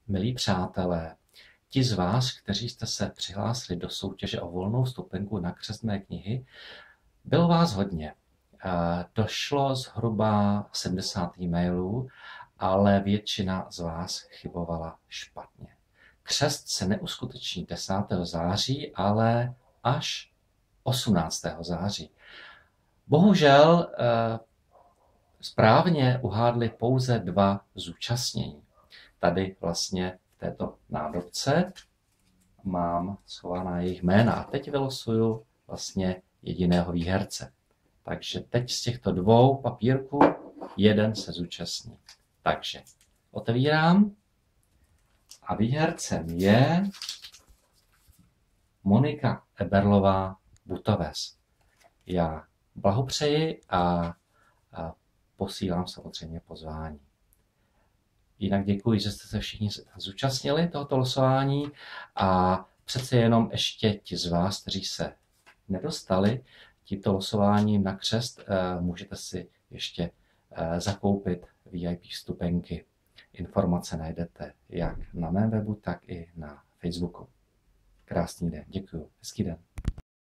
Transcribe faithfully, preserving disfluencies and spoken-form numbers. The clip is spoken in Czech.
Milí přátelé, ti z vás, kteří jste se přihlásili do soutěže o volnou vstupenku na křest mé knihy, bylo vás hodně. Došlo zhruba sedmdesát e-mailů, ale většina z vás chybovala špatně. Křest se neuskuteční desátého září, ale až osmnáctého září. Bohužel správně uhádli pouze dva zúčastnění. Tady vlastně v této nádobce mám schovaná jejich jména a teď vylosuju vlastně jediného výherce. Takže teď z těchto dvou papírků jeden se zúčastní. Takže otevírám a výhercem je Monika Eberlová Butoves. Já blahopřeji a, a posílám samozřejmě pozvání. Jinak děkuji, že jste se všichni zúčastnili tohoto losování a přece jenom ještě ti z vás, kteří se nedostali tímto losováním na křest, můžete si ještě zakoupit V I P vstupenky. Informace najdete jak na mém webu, tak i na Facebooku. Krásný den, děkuji, hezký den.